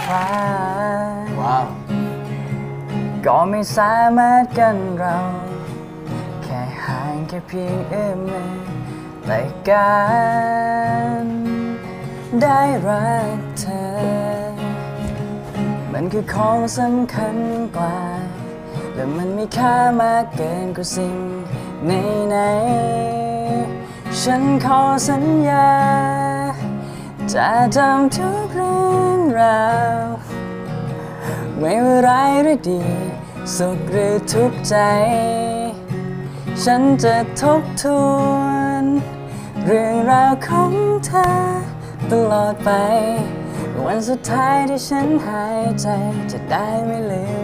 ฟ้าว้าวก็ไม่สามารถกันเราแค่ห่างแค่เพียงเอื้อมมือแต่การได้รักเธอมันคือของสำคัญกว่าและมันมีค่ามากเกินกว่าสิ่งไหนๆฉันขอสัญญาจะทำทุกเรื่องราวไม่ว่าร้ายหรือดีสุขหรือทุกข์ใจฉันจะทบทวนเรื่องราวของเธอตลอดไปวันสุดท้ายที่ฉันหายใจจะได้ไม่ลืม